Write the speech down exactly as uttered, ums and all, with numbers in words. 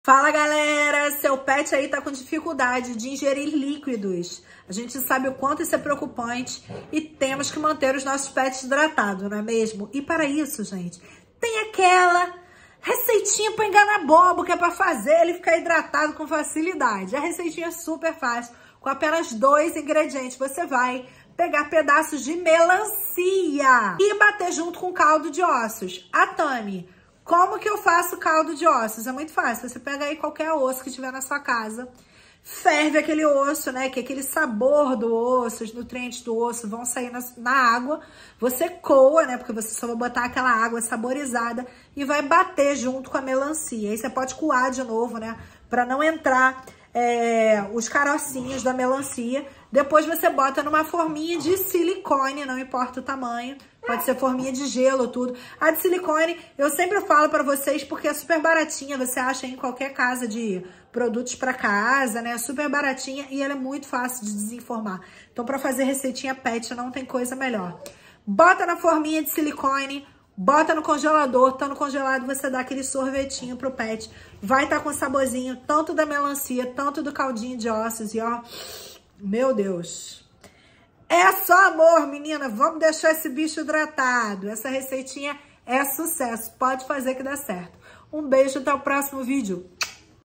Fala galera, seu pet aí tá com dificuldade de ingerir líquidos. A gente sabe o quanto isso é preocupante e temos que manter os nossos pets hidratados, não é mesmo? E para isso, gente, tem aquela receitinha para enganar bobo que é para fazer ele ficar hidratado com facilidade. A receitinha é super fácil, com apenas dois ingredientes. Você vai pegar pedaços de melancia e bater junto com caldo de ossos. A Tami, como que eu faço caldo de ossos? É muito fácil. Você pega aí qualquer osso que tiver na sua casa, ferve aquele osso, né? Que aquele sabor do osso, os nutrientes do osso vão sair na, na água. Você coa, né? Porque você só vai botar aquela água saborizada e vai bater junto com a melancia. Aí você pode coar de novo, né? Pra não entrar é, os carocinhos da melancia. Depois você bota numa forminha de silicone, não importa o tamanho. Pode ser forminha de gelo, tudo. A de silicone, eu sempre falo pra vocês porque é super baratinha. Você acha em qualquer casa de produtos pra casa, né? Super baratinha e ela é muito fácil de desenformar. Então, pra fazer receitinha pet, não tem coisa melhor. Bota na forminha de silicone, bota no congelador. Tá no congelado, você dá aquele sorvetinho pro pet. Vai estar com saborzinho tanto da melancia, tanto do caldinho de ossos. E ó, meu Deus... É só amor, menina. Vamos deixar esse bicho hidratado. Essa receitinha é sucesso. Pode fazer que dá certo. Um beijo, até o próximo vídeo.